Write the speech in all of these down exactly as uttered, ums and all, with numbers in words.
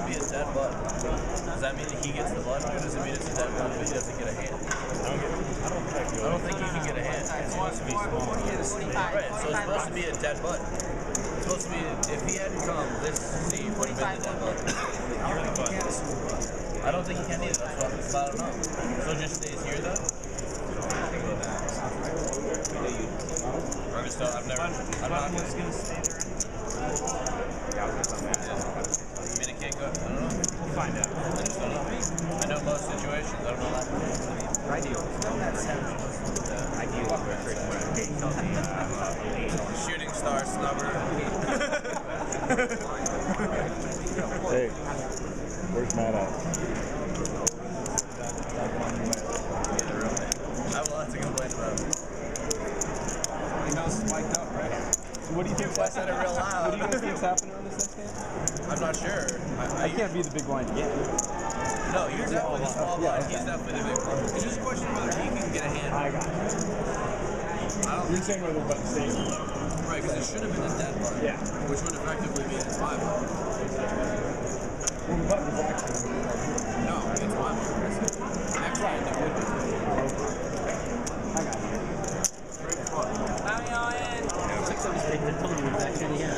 to be a dead button. Does that mean that he gets the button, or does it mean it's a dead button but he doesn't get a hand? I don't, get, I don't think I don't think he can get a hand. It's supposed to be small. Right, so it's supposed to be a dead button. It's supposed to be, if he hadn't come, this C would have been the dead button. You're the button. I don't think he can either, that's what I don't know. So it just stays here then? I just don't, I've never, I'm not going to stay there. I mean, it can't go, I don't know. We'll find out. I just don't know. I know most situations, I don't know that. Ideal. Ideal. Shooting star snubber. Hey, where's Matt at? I have a lot to complain about. He knows spiked up, right? So what do you think? I said it real loud. What do you guys think's happening on this next game? I'm not sure. I, I, I can't be the big blind again. No, you're definitely the small blind. He's definitely the big blind. It's just a question of whether he can get a hand. I got it. I don't You're saying whether the button stays. Right, because it should have been a dead button. Yeah. Which would effectively mean it's my button. Well, the button is actually. No, it's my button. Next hand it would be. I got it. How y'all in? It's like some mistake that told you was actually here.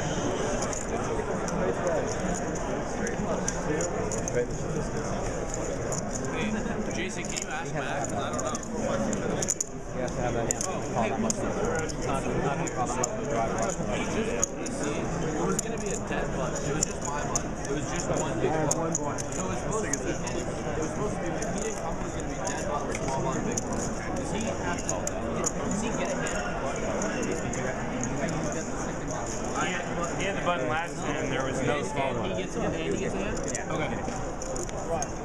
Hey, Jason, can you ask Matt? Because I don't know. You have to have that hand. Oh, hey, what's the not, not the problem with the drive button. He just told me, see, it was going to be a dead button. It was just my button. It was just one big button. So it was supposed to be, it was supposed to be, if he didn't come, it was going to be dead button, small button, big button. Does he have to, does he get a hand on the button? He had, he had the button last and there was no small And button. he gets a hand? He gets a hand? Yeah. Okay.